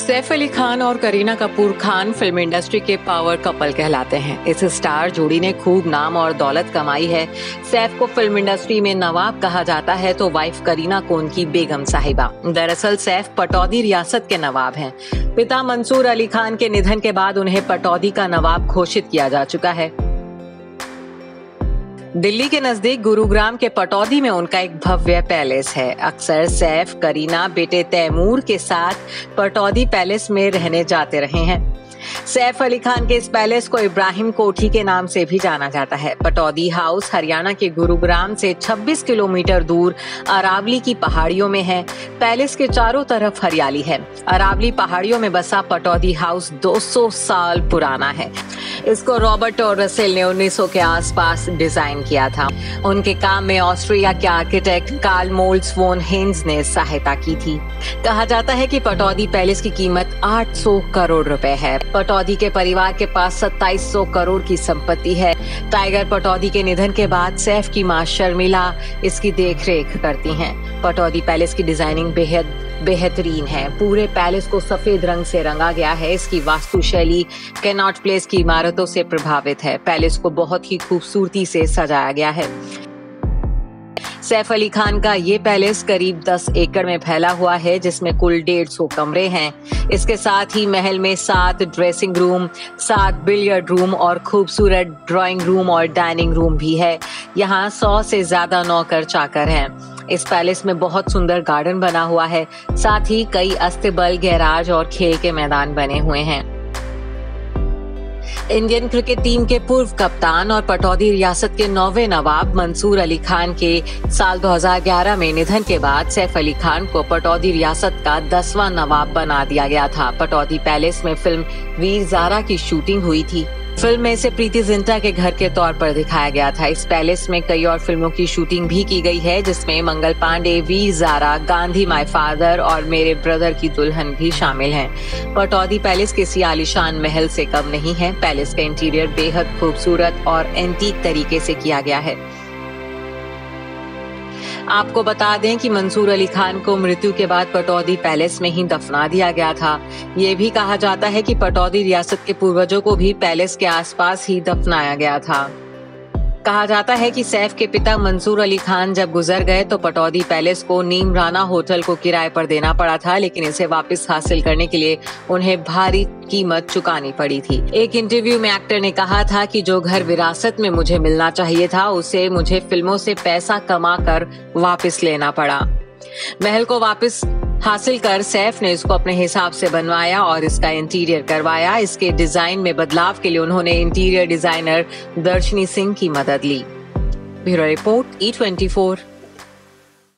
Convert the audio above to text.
सैफ अली खान और Kareena Kapoor Khan film industry के power couple कहलाते हैं। इस स्टार जोड़ी ने खूब नाम और दौलत कमाई है। सैफ को फिल्म इंडस्ट्री में नवाब कहा जाता है तो वाइफ करीना को उनकी बेगम साहिबा। दरअसल सैफ पटौदी रियासत के नवाब हैं। पिता मंसूर अली खान के निधन के बाद उन्हें पटौदी का नवाब घोषित किया जा चुका है। दिल्ली के नजदीक गुरुग्राम के पटौदी में उनका एक भव्य पैलेस है। अक्सर सैफ करीना बेटे तैमूर के साथ पटौदी पैलेस में रहने जाते रहे हैं। सैफ अली खान के इस पैलेस को इब्राहिम कोठी के नाम से भी जाना जाता है। पटौदी हाउस हरियाणा के गुरुग्राम से 26 किलोमीटर दूर अरावली की पहाड़ियों में है। पैलेस के चारों तरफ हरियाली है। अरावली पहाड़ियों में बसा पटौदी हाउस 200 साल पुराना है। इसको रॉबर्ट और रसेल ने 1900 के आसपास डिजाइन किया था। उनके काम में ऑस्ट्रिया के architect Karl Molds von Hens ने सहायता की थी। कहा जाता है कि पटौदी पैलेस की कीमत 800 करोड़ रुपए है। पटौदी के परिवार के पास 2700 करोड़ की संपत्ति है। टाइगर पटौदी के निधन के बाद सैफ की मां शर्मिला इसकी देखरेख करती हैं। पटौदी पैलेस की डिजाइनिंग बेहतरीन है। पूरे पैलेस को सफेद रंग से रंगा गया है। इसकी वास्तुशैली कैनॉट प्लेस की इमारतों से प्रभावित है। पैलेस को बहुत ही खूबसूरती से सजाया गया है। सैफ अली खान का ये पैलेस करीब 10 एकड़ में फैला हुआ है, जिसमें कुल 150 कमरे हैं। इसके साथ ही महल में 7 ड्रेसिंग रूम, 7 बिलियर्ड रूम और खूबसूरत ड्राइंग रूम और डाइनिंग रूम भी है। यहाँ 100 से ज्यादा नौकर चाकर हैं। इस पैलेस में बहुत सुंदर गार्डन बना हुआ है। साथ ही कई अस्तबल, गैराज और खेल के मैदान बने हुए हैं। इंडियन क्रिकेट टीम के पूर्व कप्तान और पटौदी रियासत के 9वें नवाब मंसूर अली खान के साल 2011 में निधन के बाद सैफ अली खान को पटौदी रियासत का 10वां नवाब बना दिया गया था। पटौदी पैलेस में फिल्म वीर ज़ारा की शूटिंग हुई थी। फिल्म में इसे प्रीति जिंटा के घर के तौर पर दिखाया गया था। इस पैलेस में कई और फिल्मों की शूटिंग भी की गई है, जिसमें मंगल पांडे, वीर ज़ारा, गांधी माय फादर और मेरे ब्रदर की दुल्हन भी शामिल हैं। पटौदी पैलेस किसी आलीशान महल से कम नहीं है। पैलेस का इंटीरियर बेहद खूबसूरत और एंटीक तरीके से किया गया है। आपको बता दें कि मंसूर अली खान को मृत्यु के बाद पटौदी पैलेस में ही दफना दिया गया था। ये भी कहा जाता है कि पटौदी रियासत के पूर्वजों को भी पैलेस के आसपास ही दफनाया गया था। कहा जाता है कि सैफ के पिता मंसूर अली खान जब गुजर गए तो पटौदी पैलेस को नीम राना होटल को किराए पर देना पड़ा था, लेकिन इसे वापस हासिल करने के लिए उन्हें भारी कीमत चुकानी पड़ी थी। एक इंटरव्यू में एक्टर ने कहा था कि जो घर विरासत में मुझे मिलना चाहिए था, उसे मुझे फिल्मों से पैसा कमा कर वापस लेना पड़ा। महल को वापस हासिल कर सैफ ने इसको अपने हिसाब से बनवाया और इसका इंटीरियर करवाया। इसके डिजाइन में बदलाव के लिए उन्होंने इंटीरियर डिजाइनर दर्शनी सिंह की मदद ली। Bureau report E24।